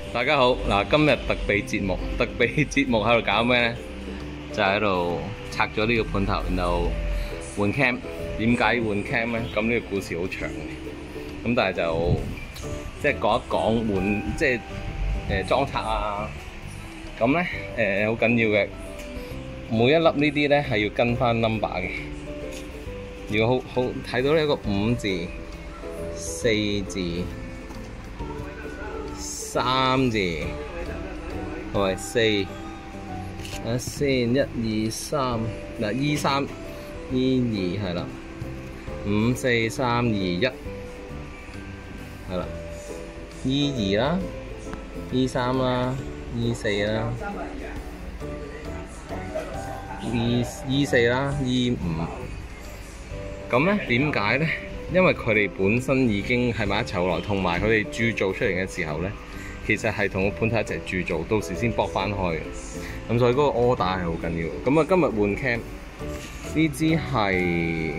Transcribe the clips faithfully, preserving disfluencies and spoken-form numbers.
大家好，嗱，今日特備節目，特備節目喺度搞咩咧？就喺度拆咗呢個盤頭，然後換 cam。點解換 cam 咧？咁呢個故事好長嘅，咁但係就即係講一講換，即係誒裝拆啊。咁咧誒好緊要嘅，每一粒呢啲咧係要跟翻 number 嘅。如果好好睇到呢一個五字、四字、三字，同埋四，睇下先，一二三，嗱 E 三、E 二係啦，五四三二一係啦，E 二啦，E 三啦，E 四啦，E E 四啦，E 五。咁咧點解咧？因為佢哋本身已經係埋一齊好耐，同埋佢哋鑄造出嚟嘅時候咧，其實係同個盤頭一齊鑄造，到時先駁翻開嘅。咁所以嗰個 order 係好緊要。咁啊，今日換 cam 呢支係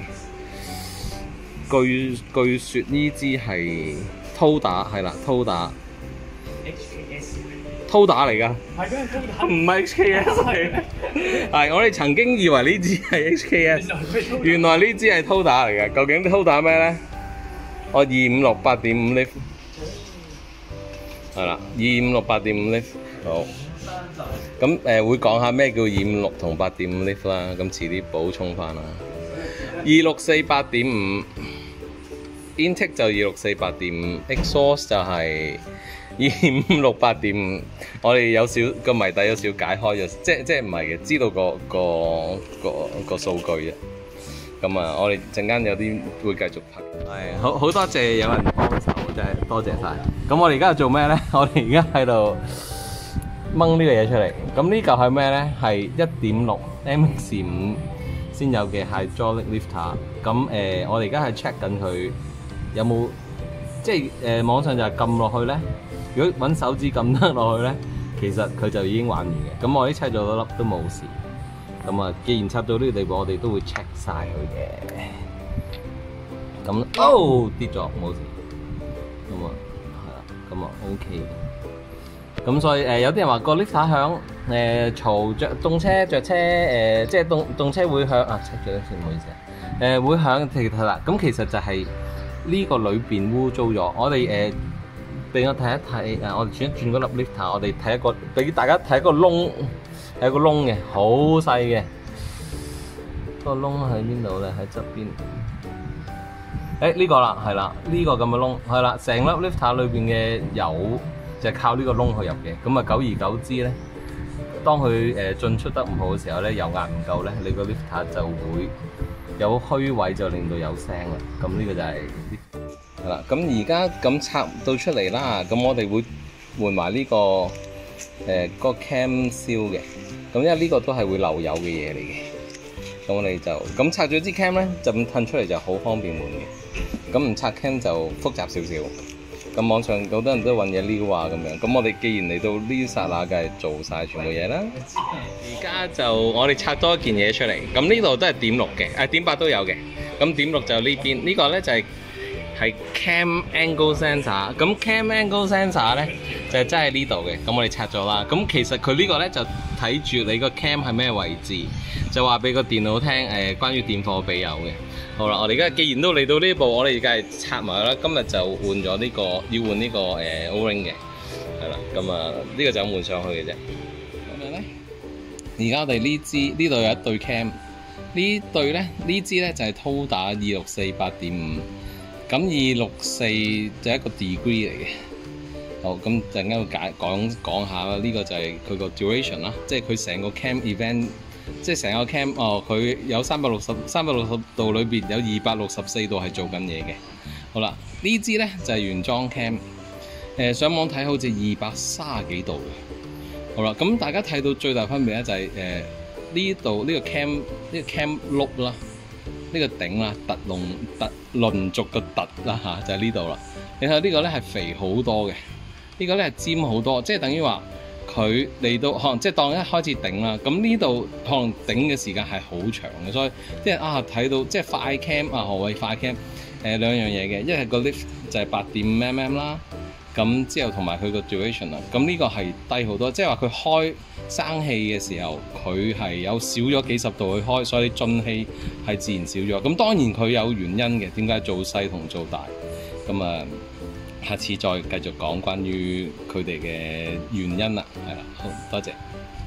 據據說呢支係 Toda 係啦 Toda H K S Toda 嚟㗎， 係咩 Toda？ 唔係 H K S 嚟嘅。係我哋曾經以為呢支係 H K S， 原來呢支係 Toda 嚟嘅。究竟 Toda 咩咧？我二五六八點五 lift， 係啦，二五六八點五 lift。好，咁誒、呃、會講下咩叫二五六同八點五 lift 啦。咁遲啲補充翻啦。二六四八點五 intake 就二六四八點五 exhaust 就係二五六八點五。我哋有少個謎底有少解開咗，即即係唔係嘅，知道個個個個數據啫。咁啊，我哋陣間有啲會繼續拍。係，好好多謝有人幫手，真係多謝晒。咁我哋而家做咩咧？我哋而家喺度掹呢個嘢出嚟。咁呢嚿係咩咧？係一點六 M X 五先有嘅 hydraulic lifter。咁誒、呃，我哋而家係 check 緊佢有冇，即係誒、呃、網上就係撳落去咧。如果揾手指撳得落去咧，其實佢就已經玩完嘅。咁我啲砌咗多粒都冇事。咁啊，既然插到呢個地步，我哋都會 check 晒佢嘅。咁哦跌咗冇事。咁啊係啦，咁啊 OK 嘅。咁所以誒、呃、有啲人話個 lifter 響誒嘈着動車着車誒、呃，即係動動車會響啊 check 咗先，唔好意思啊。誒、呃、會響其實啦，咁其實就係呢個裏邊污糟咗，我哋誒。俾我睇一睇，誒，我哋轉一轉嗰粒 lifter，我哋睇一個，俾大家睇一個窿，係一個窿嘅，好細嘅。個窿喺邊度咧？喺側邊。誒呢個啦，係啦，呢個咁嘅窿，係啦，成粒 lifter 裏邊嘅油就係靠呢個窿去入嘅。咁啊，久而久之咧，當佢誒進出得唔好嘅時候咧，油壓唔夠咧，你個 lifter 就會有虛位，就令到有聲啦。咁呢個就係。係啦，咁而家咁插到出嚟啦，咁我哋會換埋呢、這個誒、呃那個 cam seal 嘅，咁因為呢個都係會漏油嘅嘢嚟嘅，咁我哋就咁拆咗支 cam 咧，就咁褪出嚟就好方便換嘅，咁唔拆 cam 就複雜少少。咁網上好多人都揾嘢撩啊咁樣，咁我哋既然嚟到呢一剎那，梗係做晒全部嘢啦。而家就我哋拆多一件嘢出嚟，咁呢度都係點六嘅，誒點八都有嘅，咁點六就呢邊，這個、呢個咧就係、是。係 cam angle sensor，咁 cam angle sensor 咧就係真係呢度嘅，咁我哋拆咗啦。咁其實佢呢個咧就睇住你個 cam 係咩位置，就話俾個電腦聽誒、呃、關於電荷比有嘅。好啦，我哋而家既然都嚟到呢一步，我哋而家係拆埋啦。今日就換咗呢、這個，要換呢、這個誒、呃、O-ring 嘅，係啦。咁啊呢個就咁換上去嘅啫。咁樣咧，而家我哋呢支呢度有一對 cam， 呢對咧呢支咧就係 Toda 二六四八點五。咁二六四就係一個 degree 嚟嘅，好，咁陣間會解講講下啦。呢、這個就係佢個 duration 啦，即係佢成個 cam event，即係成個 cam 哦，佢有三百六十三百六十度裏邊有二百六十四度係做緊嘢嘅。好啦，呢支咧就係、是、原裝 cam，誒、呃、上網睇好似二百三十幾度嘅。好啦，咁大家睇到最大分別咧就係誒呢度呢個 cam 呢個 cam loop 啦。呢個頂啦，突龍突輪軸嘅突啦嚇，就係呢度啦。你睇下呢個咧係肥好多嘅，呢個咧係尖好多，即係等於話佢嚟到可能即係當一開始頂啦。咁呢度可能頂嘅時間係好長嘅，所以即係啊睇到即係快 cam 啊，何謂快 cam？誒兩樣嘢嘅，一係個 lift 就係八點五 mm 啦， 咁之後同埋佢個 duration 啊，咁呢個係低好多，即係話佢開生氣嘅時候，佢係有少咗幾十度去開，所以進氣係自然少咗。咁當然佢有原因嘅，點解做細同做大？咁啊，下次再繼續講關於佢哋嘅原因啦。係啦，好多謝。